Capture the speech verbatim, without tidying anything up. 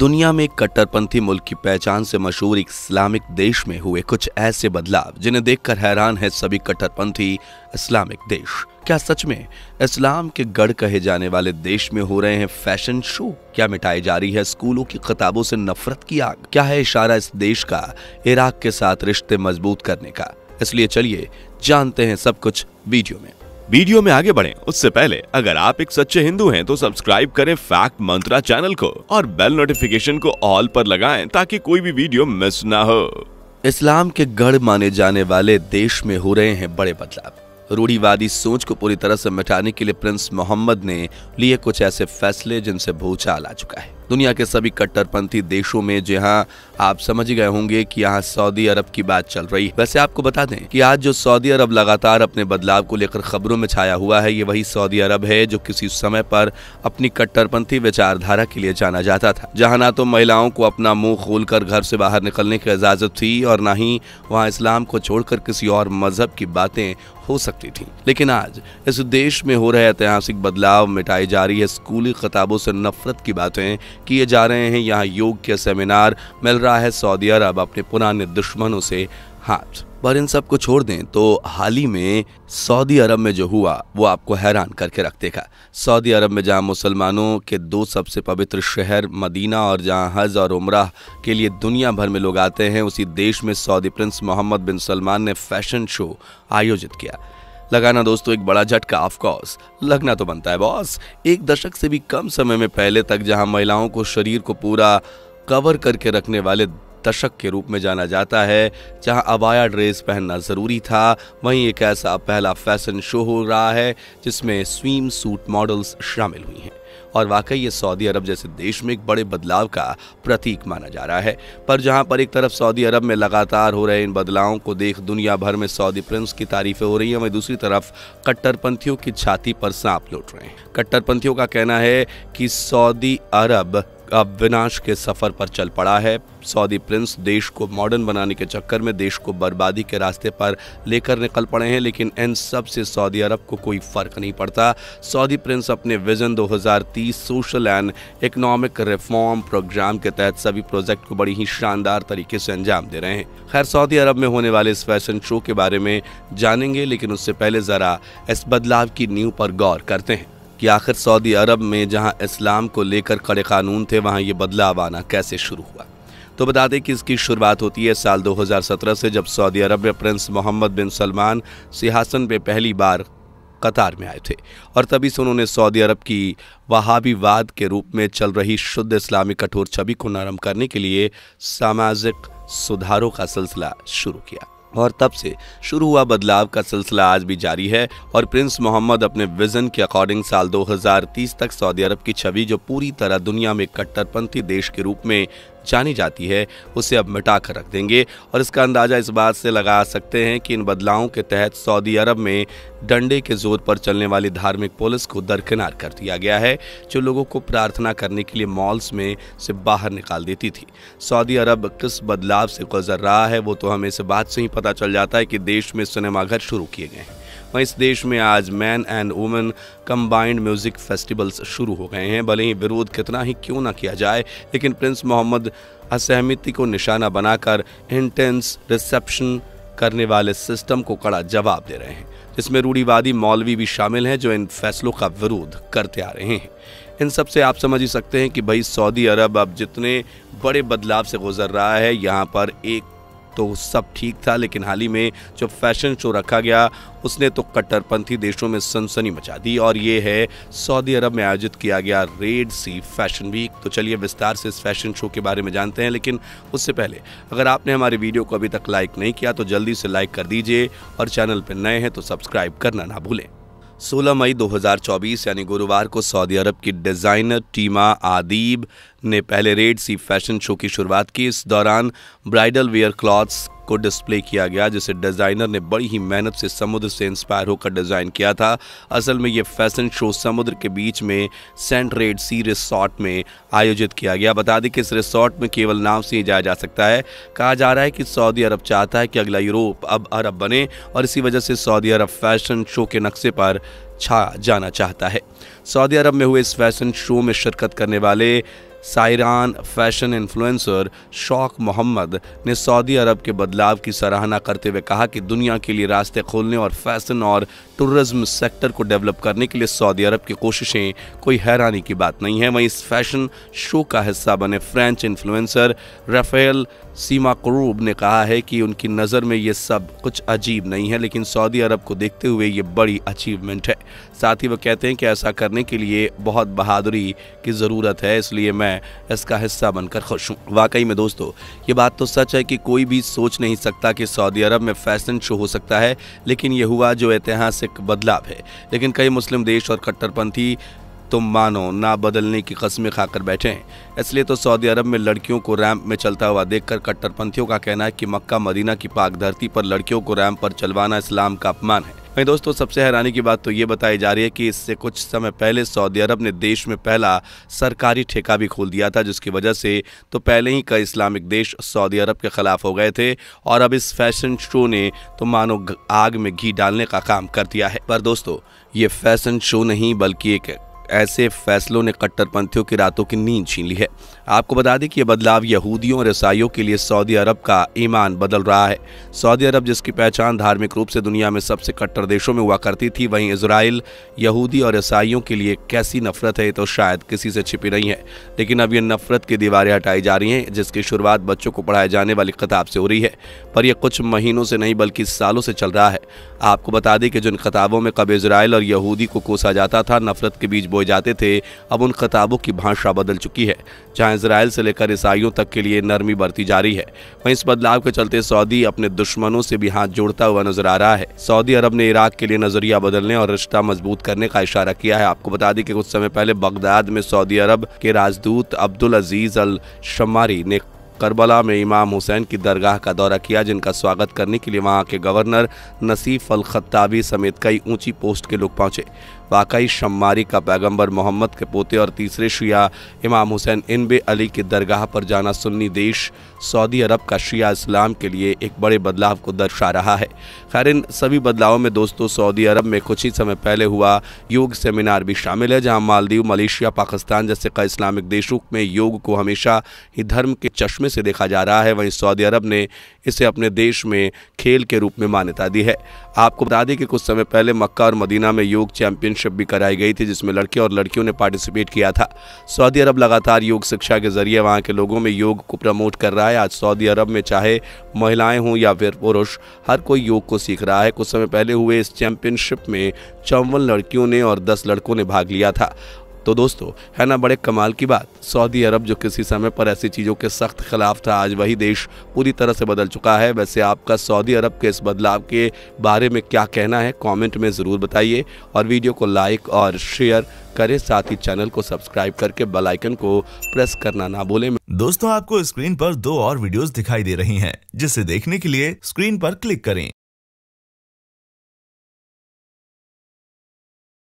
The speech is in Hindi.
दुनिया में कट्टरपंथी मुल्क की पहचान से मशहूर इस्लामिक देश में हुए कुछ ऐसे बदलाव जिन्हें देखकर हैरान है सभी कट्टरपंथी इस्लामिक देश। क्या सच में इस्लाम के गढ़ कहे जाने वाले देश में हो रहे हैं फैशन शो? क्या मिटाई जा रही है स्कूलों की किताबों से नफरत की आग? क्या है इशारा इस देश का इराक के साथ रिश्ते मजबूत करने का? इसलिए चलिए जानते हैं सब कुछ वीडियो में। वीडियो में आगे बढ़ें उससे पहले अगर आप एक सच्चे हिंदू हैं तो सब्सक्राइब करें फैक्ट मंत्रा चैनल को और बेल नोटिफिकेशन को ऑल पर लगाएं ताकि कोई भी वीडियो मिस ना हो। इस्लाम के गढ़ माने जाने वाले देश में हो रहे हैं बड़े बदलाव। रूढ़िवादी सोच को पूरी तरह से मिटाने के लिए प्रिंस मोहम्मद ने लिए कुछ ऐसे फैसले जिनसे भूचाल आ चुका है दुनिया के सभी कट्टरपंथी देशों में। जहां आप समझ गए होंगे कि यहाँ सऊदी अरब की बात चल रही है। वैसे आपको बता दें कि आज जो सऊदी अरब लगातार अपने बदलाव को लेकर खबरों में छाया हुआ है, ये वही सऊदी अरब है जो किसी समय पर अपनी कट्टरपंथी विचारधारा के लिए जाना जाता था, जहां ना तो महिलाओं को अपना मुंह खोलकर घर से बाहर निकलने की इजाजत थी और ना ही वहां इस्लाम को छोड़कर किसी और मजहब की बातें हो सकती थी। लेकिन आज इस देश में हो रहे ऐतिहासिक बदलाव, मिटाई जा रही है स्कूली किताबों से नफरत की बातें, किए जा रहे हैं यहाँ योग के सेमिनार, मिल रहा है सऊदी अरब अपने पुराने दुश्मनों से हाथ। पर इन सब को छोड़ दें तो हाल ही में सऊदी अरब में जो हुआ वो आपको हैरान करके रख देगा। सऊदी अरब में जहां मुसलमानों के दो सबसे पवित्र शहर मदीना और जहां हज और उम्रह के लिए दुनिया भर में लोग आते हैं, उसी देश में Saudi prince Mohammed bin Salman ने फैशन शो आयोजित किया। लगाना दोस्तों एक बड़ा झटका, ऑफ कोर्स लगना तो बनता है बॉस। एक दशक से भी कम समय में पहले तक जहां महिलाओं को शरीर को पूरा कवर करके रखने वाले दशक के रूप में जाना जाता है, जहां अबाया ड्रेस पहनना जरूरी था, वहीं एक ऐसा पहला फैशन शो हो रहा है जिसमें स्विम सूट मॉडल्स शामिल हुई हैं। और वाकई ये सऊदी अरब जैसे देश में एक बड़े बदलाव का प्रतीक माना जा रहा है। पर जहां पर एक तरफ सऊदी अरब में लगातार हो रहे इन बदलावों को देख दुनिया भर में सऊदी प्रिंस की तारीफें हो रही हैं, वहीं दूसरी तरफ कट्टरपंथियों की छाती पर सांप लौट रहे हैं। कट्टरपंथियों का कहना है कि सऊदी अरब अब विनाश के सफर पर चल पड़ा है। सऊदी प्रिंस देश को मॉडर्न बनाने के चक्कर में देश को बर्बादी के रास्ते पर लेकर निकल पड़े हैं, लेकिन इन सब से सऊदी अरब को कोई फर्क नहीं पड़ता। सऊदी प्रिंस अपने विजन दो हज़ार तीस social and economic reform programme के तहत सभी प्रोजेक्ट को बड़ी ही शानदार तरीके से अंजाम दे रहे हैं। खैर, सऊदी अरब में होने वाले इस फैशन शो के बारे में जानेंगे, लेकिन उससे पहले जरा इस बदलाव की नींव पर गौर करते हैं कि आखिर सऊदी अरब में जहां इस्लाम को लेकर कड़े कानून थे, वहां ये बदलाव आना कैसे शुरू हुआ। तो बता दें कि इसकी शुरुआत होती है साल दो हज़ार सत्रह से, जब सऊदी अरब में प्रिंस मोहम्मद बिन सलमान सिंहासन पे पहली बार कतार में आए थे और तभी से उन्होंने सऊदी अरब की वहाबीवाद के रूप में चल रही शुद्ध इस्लामी कठोर छवि को नरम करने के लिए सामाजिक सुधारों का सिलसिला शुरू किया। और तब से शुरू हुआ बदलाव का सिलसिला आज भी जारी है और प्रिंस मोहम्मद अपने विजन के अकॉर्डिंग साल दो हज़ार तीस तक सऊदी अरब की छवि जो पूरी तरह दुनिया में कट्टरपंथी देश के रूप में जानी जाती है, उसे अब मिटा कर रख देंगे। और इसका अंदाजा इस बात से लगा सकते हैं कि इन बदलावों के तहत सऊदी अरब में डंडे के जोर पर चलने वाली धार्मिक पुलिस को दरकिनार कर दिया गया है, जो लोगों को प्रार्थना करने के लिए मॉल्स में से बाहर निकाल देती थी। सऊदी अरब किस बदलाव से गुजर रहा है वो तो हमें इस बात से ही पता चल जाता है कि देश में सिनेमाघर शुरू किए गए हैं। वहीं इस देश में आज man and women combined music festivals शुरू हो गए हैं। भले ही विरोध कितना ही क्यों ना किया जाए, लेकिन प्रिंस मोहम्मद असहमति को निशाना बनाकर इंटेंस रिसेप्शन करने वाले सिस्टम को कड़ा जवाब दे रहे हैं, जिसमें रूढ़िवादी मौलवी भी शामिल हैं जो इन फैसलों का विरोध करते आ रहे हैं। इन सब से आप समझ ही सकते हैं कि भाई सऊदी अरब अब जितने बड़े बदलाव से गुजर रहा है, यहाँ पर एक तो सब ठीक था, लेकिन हाल ही में जो फैशन शो रखा गया उसने तो कट्टरपंथी देशों में सनसनी मचा दी और ये है सऊदी अरब में आयोजित किया गया रेड सी फैशन वीक। तो चलिए विस्तार से इस फैशन शो के बारे में जानते हैं, लेकिन उससे पहले अगर आपने हमारे वीडियो को अभी तक लाइक नहीं किया तो जल्दी से लाइक कर दीजिए और चैनल पर नए हैं तो सब्सक्राइब करना ना भूलें। सोलह मई दो हज़ार चौबीस यानी गुरुवार को सऊदी अरब की डिज़ाइनर टीमा आदीब ने पहले रेड सी फैशन शो की शुरुआत की। इस दौरान ब्राइडल वेयर क्लॉथ्स को डिस्प्ले किया गया, जिसे डिज़ाइनर ने बड़ी ही मेहनत से समुद्र से इंस्पायर होकर डिज़ाइन किया था। असल में ये फैशन शो समुद्र के बीच में सेंट रेड सी रिसोर्ट में आयोजित किया गया। बता दें कि इस रिसोर्ट में केवल नाव से ही जाया जा सकता है। कहा जा रहा है कि सऊदी अरब चाहता है कि अगला यूरोप अब अरब बने और इसी वजह से सऊदी अरब फैशन शो के नक्शे पर छा जाना चाहता है। सऊदी अरब में हुए इस फैशन शो में शिरकत करने वाले सायरान फैशन इन्फ्लुएंसर शौक मोहम्मद ने सऊदी अरब के बदलाव की सराहना करते हुए कहा कि दुनिया के लिए रास्ते खोलने और फैशन और टूरिज्म सेक्टर को डेवलप करने के लिए सऊदी अरब की कोशिशें कोई हैरानी की बात नहीं है। वहीं इस फैशन शो का हिस्सा बने फ्रेंच इन्फ्लुएंसर राफेल सीमाकरूब ने कहा है कि उनकी नज़र में ये सब कुछ अजीब नहीं है, लेकिन सऊदी अरब को देखते हुए ये बड़ी अचीवमेंट है। साथ ही वो कहते हैं कि ऐसा करने के लिए बहुत बहादुरी की ज़रूरत है, इसलिए मैं इसका हिस्सा बनकर खुश हूँ। वाकई में दोस्तों, ये बात तो सच है कि कोई भी सोच नहीं सकता कि सऊदी अरब में फैशन शो हो सकता है, लेकिन ये हुआ जो ऐतिहासिक बदलाव है। लेकिन कई मुस्लिम देश और कट्टरपंथी तुम मानो ना बदलने की कस्में खाकर बैठे हैं। इसलिए तो सऊदी अरब में लड़कियों को रैंप में चलता हुआ देखकर कट्टरपंथियों का कहना है कि मक्का मदीना की पाक धरती पर लड़कियों को रैंप पर चलवाना इस्लाम का अपमान है। वहीं दोस्तों, सबसे हैरानी की बात तो ये बताई जा रही है कि इससे कुछ समय पहले सऊदी अरब ने देश में पहला सरकारी ठेका भी खोल दिया था, जिसकी वजह से तो पहले ही कई इस्लामिक देश सऊदी अरब के खिलाफ हो गए थे और अब इस फैशन शो ने तो मानो आग में घी डालने का काम कर दिया है। पर दोस्तों, ये फैशन शो नहीं बल्कि एक ऐसे फैसलों ने कट्टरपंथियों की रातों की नींद छीन ली है। आपको बता दें कि यह बदलाव यहूदियों और ईसाइयों के लिए सऊदी अरब का ईमान बदल रहा है। सऊदी अरब, जिसकी पहचान धार्मिक रूप से दुनिया में सबसे कट्टर देशों में हुआ करती थी, वहीं इजराइल यहूदी और ईसाइयों के लिए कैसी नफरत है तो शायद किसी से छिपी नहीं है। लेकिन अब ये नफरत की दीवारें हटाई जा रही हैं, जिसकी शुरुआत बच्चों को पढ़ाए जाने वाली किताब से हो रही है। पर यह कुछ महीनों से नहीं बल्कि सालों से चल रहा है। आपको बता दें कि जिन किताबों में कब इजराइल और यहूदी को कोसा जाता था, नफरत के बीज बोए जाते थे, अब उन किताबों की भाषा बदल चुकी है, जहां इजराइल से लेकर ईसाइयों तक के लिए नरमी बरती जा रही है। वहीं इस बदलाव के चलते सऊदी अपने दुश्मनों से भी हाथ जोड़ता हुआ नजर आ रहा है। सऊदी अरब ने इराक के लिए नजरिया बदलने और रिश्ता मजबूत करने का इशारा किया है। आपको बता दें कि कुछ समय पहले बगदाद में सऊदी अरब के राजदूत अब्दुल अजीज अल शमारी ने करबला में इमाम हुसैन की दरगाह का दौरा किया, जिनका स्वागत करने के लिए वहां के गवर्नर नसीफ अल खत्ताबी समेत कई ऊंची पोस्ट के लोग पहुंचे। वाकई शम्मारी का पैगंबर मोहम्मद के पोते और तीसरे शिया इमाम हुसैन इनबे अली की दरगाह पर जाना सुन्नी देश सऊदी अरब का शिया इस्लाम के लिए एक बड़े बदलाव को दर्शा रहा है। खैर, इन सभी बदलावों में दोस्तों सऊदी अरब में कुछ ही समय पहले हुआ योग सेमिनार भी शामिल है, जहां मालदीव, मलेशिया, पाकिस्तान जैसे कई इस्लामिक देशों में योग को हमेशा ही धर्म के चश्मे से देखा जा रहा है। वहीं सऊदी अरब ने इसे अपने देश में खेल के रूप में मान्यता दी है। आपको बता दें कि कुछ समय पहले मक्का और मदीना में योग चैंपियनशिप भी कराई गई थी, जिसमें लड़के और लड़कियों ने पार्टिसिपेट किया था। सऊदी अरब लगातार योग शिक्षा के जरिए वहां के लोगों में योग को प्रमोट कर रहा है। आज सऊदी अरब में चाहे महिलाएं हों या फिर पुरुष, हर कोई योग को सीख रहा है। कुछ समय पहले हुए इस चैंपियनशिप में चौवन लड़कियों ने और दस लड़कों ने भाग लिया था। तो दोस्तों, है ना बड़े कमाल की बात। सऊदी अरब जो किसी समय पर ऐसी चीज़ों के सख्त खिलाफ था, आज वही देश पूरी तरह से बदल चुका है। वैसे आपका सऊदी अरब के इस बदलाव के बारे में क्या कहना है, कमेंट में ज़रूर बताइए और वीडियो को लाइक और शेयर करें। साथ ही चैनल को सब्सक्राइब करके बेल आइकन को प्रेस करना ना भूलें। दोस्तों, आपको स्क्रीन पर दो और वीडियोस दिखाई दे रही हैं, जिसे देखने के लिए स्क्रीन पर क्लिक करें।